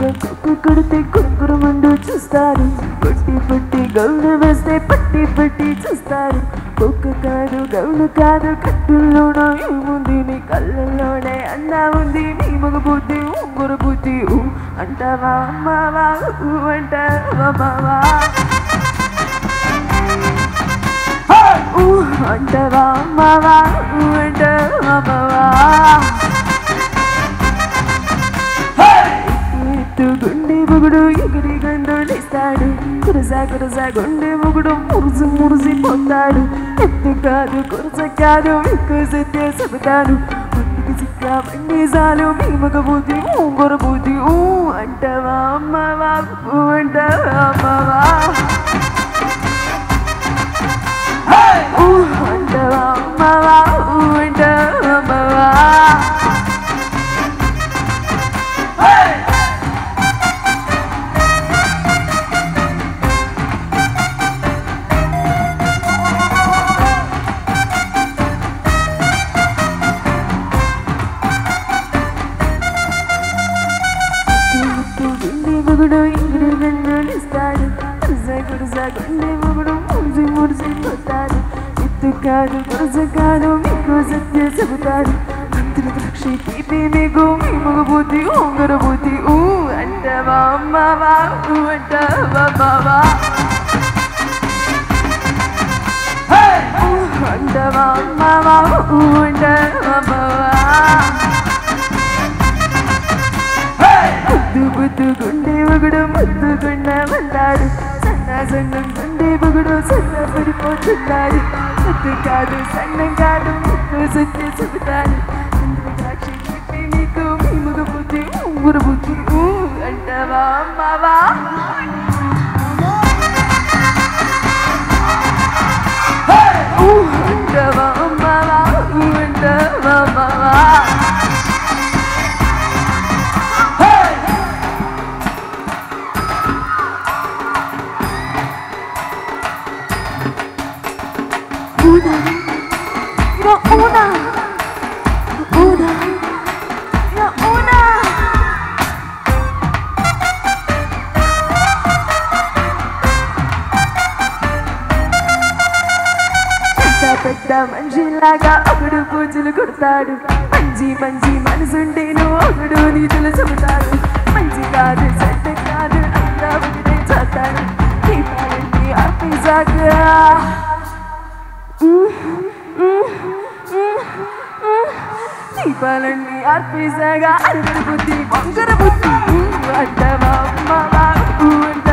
కొడితే కురుకురుమండు చూస్తారు పొట్టి పొట్టి గౌను వేస్తే పట్టి పట్టి చూస్తారు కుక్క కాదు గౌను కాదు కట్టుల్లోన ఏముంది నీ కళ్ళల్లోనే అందా ఉంది నీ మగ బుద్ధి ఉంగురు బుద్ధి అంటావా అమ్మావా అంటావా మావా అంటావా అమ్మావా అంటావా మావా గుండె మొగుడు ఎగిరి గండోలిస్తాడు కురసా గుండె మొగుడు మురుసు మురిసి పొందాడు ఎత్తు కాదు కురస కాదు ఎక్కువ సత్య చెబుతాను ముందుకు చిక్క బండిసాలు మీ మగ బుద్ధి ఉంగొర బుద్ధి అంటావా అమ్మావా అంటావా అమ్మావా అంటావా అమ్మావా అంటావా అమ్మావా మొగుడు ఎగిరి గండోలిస్తాడు కురసా గుండె మొగుడు మురిసి మురిసి పోతాడు ఎత్తు కాదు కురస కాదు మీకు సత్య చెబుతాడు మంత్రి ద్రాక్ష తీపి మీకు మీ మగ బుద్ధి ఉంగర బుద్ధి అంటావా అమ్మావా అంటావా మావా అంటావా అమ్మావా అంటావా మావా ముద్దు గుండె మొగుడు ముద్దుగుండ వల్లాడు సన్నం గుండె మొగుడు సన్న పడిపోతున్నాడు ముద్దు కాదు సన్నం కాదు ముద్దు సత్య చెబుతాడు ద్రాక్ష చెప్పి నీకు మీ మగ బుద్ధి ఉంగురు బుద్ధి అంటావా అమ్మావా అంటావా అమ్మావా అంటావా మావా పెద్ద మనిషిలాగా ఒకడు పూజలు కొడతాడు మంచి మంచి మనసుంటేను ఒకడు నీతులు చెబుతాడు మంచి కాదు చెడ్డ కాదు అంతా ఒకటే చేస్తాడు దీపాలన్నీ ఆపేసాగా దీపాలన్నీ ఆర్పేసాగా అరగర బుద్ధి వంకర బుద్ధి అంటావా అమ్మావా అంట